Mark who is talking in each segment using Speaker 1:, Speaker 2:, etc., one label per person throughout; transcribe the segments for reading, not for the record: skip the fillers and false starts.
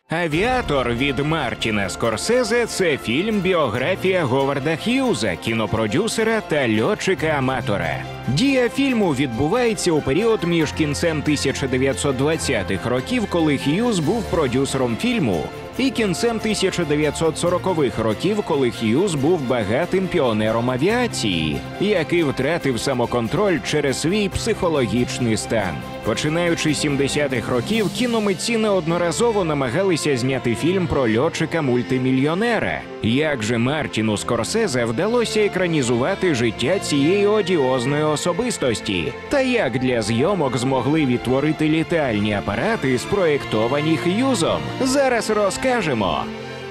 Speaker 1: «Авіатор» від Мартіна Скорсезе – це фільм-біографія Говарда Х'юза, кінопродюсера та льотчика-аматора. Дія фільму відбувається у період між кінцем 1920-х років, коли Х'юз був продюсером фільму, і кінцем 1940-х років, коли Х'юз був багатим піонером авіації, який втратив самоконтроль через свій психологічний стан. Починаючи з 70-х років, кіномитці неодноразово намагалися зняти фільм про льотчика-мультимільйонера. Як же Мартіну Скорсезе вдалося екранізувати життя цієї одіозної особистості? Та як для зйомок змогли відтворити літальні апарати, спроєктовані Х'юзом? Зараз розкажемо.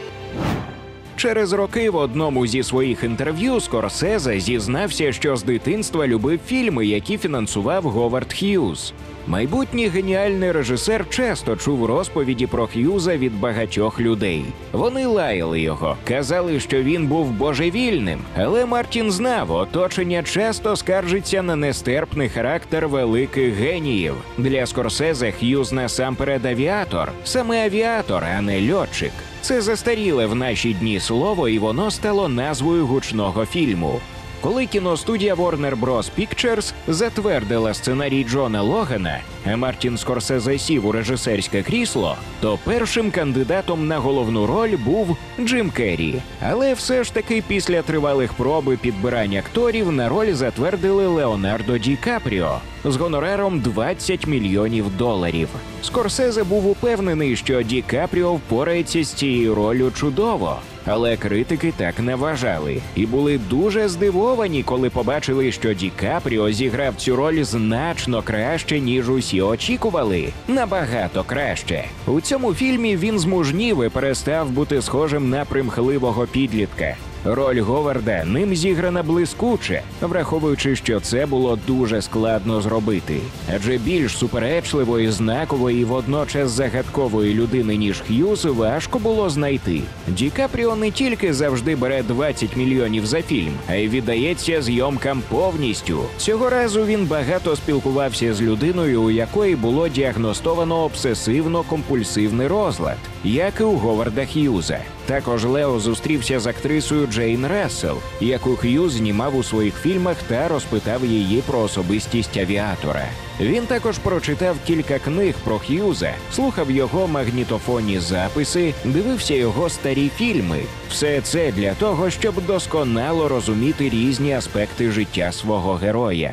Speaker 1: Через роки в одному зі своїх інтерв'ю Скорсезе зізнався, що з дитинства любив фільми, які фінансував Говард Х'юз. Майбутній геніальний режисер часто чув розповіді про Х'юза від багатьох людей. Вони лаяли його, казали, що він був божевільним. Але Мартін знав, оточення часто скаржиться на нестерпний характер великих геніїв. Для Скорсезе Х'юз насамперед авіатор. Саме авіатор, а не льотчик. Це застаріле в наші дні слово, і воно стало назвою гучного фільму. Коли кіностудія Warner Bros. Pictures затвердила сценарій Джона Логана, а Мартін Скорсезе сів у режисерське крісло, то першим кандидатом на головну роль був Джим Керрі. Але все ж таки після тривалих проб і підбирань акторів на роль затвердили Леонардо Ді Капріо з гонораром $20 мільйонів. Скорсезе був упевнений, що Ді Капріо впорається з цією роллю чудово. Але критики так не вважали і були дуже здивовані, коли побачили, що Ді Капріо зіграв цю роль значно краще, ніж усі очікували. Набагато краще. У цьому фільмі він змужнів і перестав бути схожим на примхливого підлітка. Роль Говарда ним зіграна блискуче, враховуючи, що це було дуже складно зробити. Адже більш суперечливої, знакової і водночас загадкової людини, ніж Х'юз, важко було знайти. Ді Капріо не тільки завжди бере $20 мільйонів за фільм, а й віддається зйомкам повністю. Цього разу він багато спілкувався з людиною, у якої було діагностовано обсесивно-компульсивний розлад, як і у Говарда Х'юза. Також Лео зустрівся з актрисою Джейн Рассел, яку Х'юз знімав у своїх фільмах, та розпитав її про особистість авіатора. Він також прочитав кілька книг про Х'юза, слухав його магнітофонні записи, дивився його старі фільми. Все це для того, щоб досконало розуміти різні аспекти життя свого героя.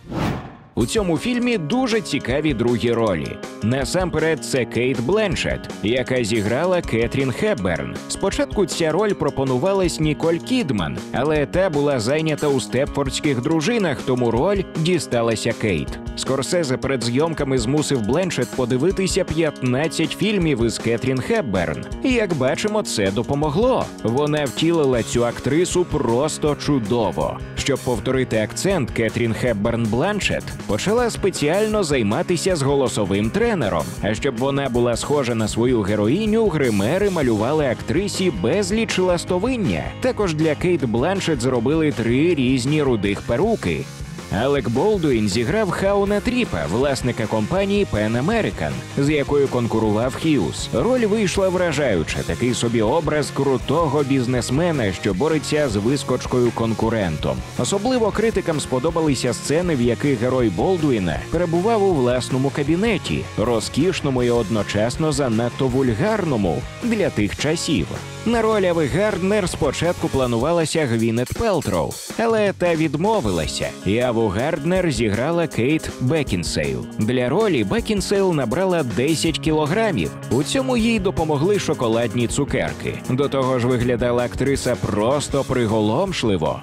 Speaker 1: У цьому фільмі дуже цікаві другі ролі. Насамперед, це Кейт Бленшетт, яка зіграла Кетрін Хепберн. Спочатку ця роль пропонувалась Ніколь Кідман, але та була зайнята у «Степфордських дружинах», тому роль дісталася Кейт. Скорсезе перед зйомками змусив Бленшетт подивитися 15 фільмів із Кетрін Хепберн. І, як бачимо, це допомогло. Вона втілила цю актрису просто чудово. Щоб повторити акцент Кетрін Хепберн-Бланшетт, почала спеціально займатися з голосовим тренером. А щоб вона була схожа на свою героїню, гримери малювали актрисі безліч ластовиння. Також для Кейт Бланшетт зробили 3 різні рудих перуки. Алек Болдуін зіграв Хауна Тріпа, власника компанії Pan American, з якою конкурував Х'юз. Роль вийшла вражаюча, такий собі образ крутого бізнесмена, що бореться з вискочкою-конкурентом. Особливо критикам сподобалися сцени, в яких герой Болдуїна перебував у власному кабінеті, розкішному і одночасно занадто вульгарному для тих часів. На роль Ави Гарднер спочатку планувалася Гвінет Пелтроу, але та відмовилася, і Аву Гарднер зіграла Кейт Бекінсейл. Для ролі Бекінсейл набрала 10 кілограмів. У цьому їй допомогли шоколадні цукерки. До того ж, виглядала актриса просто приголомшливо.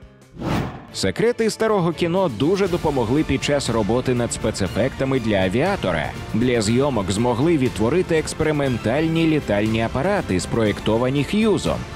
Speaker 1: Секрети старого кіно дуже допомогли під час роботи над спецефектами для авіатора. Для зйомок змогли відтворити експериментальні літальні апарати, спроєктовані Х'юзом.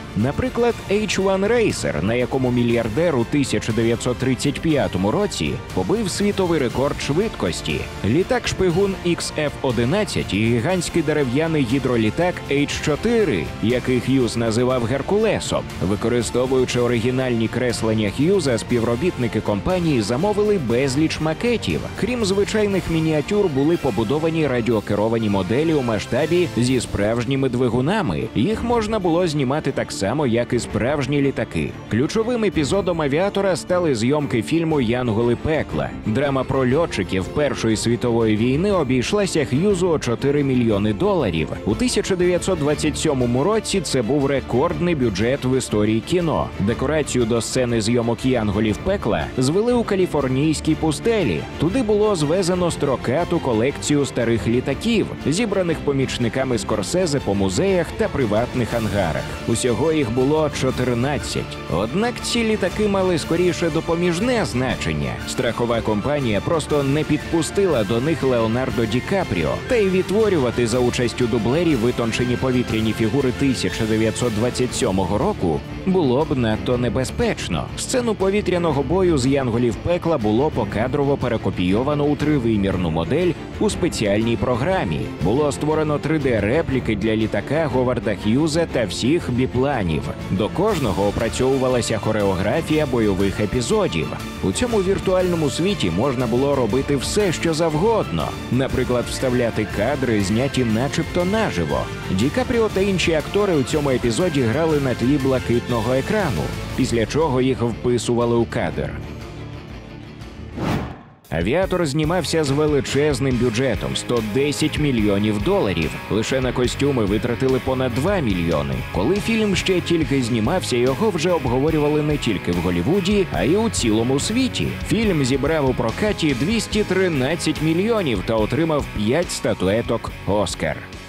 Speaker 1: Наприклад, H1 Racer, на якому мільярдер у 1935 році побив світовий рекорд швидкості, літак-шпигун XF-11 і гігантський дерев'яний гідролітак H-4, який Х'юз називав Геркулесом. Використовуючи оригінальні креслення Х'юза, співробітники компанії замовили безліч макетів. Крім звичайних мініатюр, були побудовані радіокеровані моделі у масштабі зі справжніми двигунами. Їх можна було знімати так само, як і справжні літаки. Ключовим епізодом «Авіатора» стали зйомки фільму «Янголи пекла». Драма про льотчиків Першої світової війни обійшлася Х'юзу у $4 мільйони. У 1927 році це був рекордний бюджет в історії кіно. Декорацію до сцени зйомок «Янголів пекла» звели у каліфорнійській пустелі. Туди було звезено строкату колекцію старих літаків, зібраних помічниками Скорсезе по музеях та приватних ангарах. Усього їх було 14. Однак ці літаки мали скоріше допоміжне значення. Страхова компанія просто не підпустила до них Леонардо Ді Капріо. Та й відтворювати за участю дублерів витончені повітряні фігури 1927 року було б надто небезпечно. Сцену повітряного бою з «Янголів пекла» було покадрово перекопійовано у тривимірну модель у спеціальній програмі. Було створено 3D-репліки для літака Говарда Х'юза та всіх біпланів. До кожного опрацьовувалася хореографія бойових епізодів. У цьому віртуальному світі можна було робити все, що завгодно. Наприклад, вставляти кадри, зняті начебто наживо. Ді Капріо та інші актори у цьому епізоді грали на тлі блакитного екрану, після чого їх вписували у кадр. «Авіатор» знімався з величезним бюджетом – $110 мільйонів. Лише на костюми витратили понад $2 мільйони. Коли фільм ще тільки знімався, його вже обговорювали не тільки в Голлівуді, а й у цілому світі. Фільм зібрав у прокаті $213 мільйонів та отримав 5 статуеток «Оскар».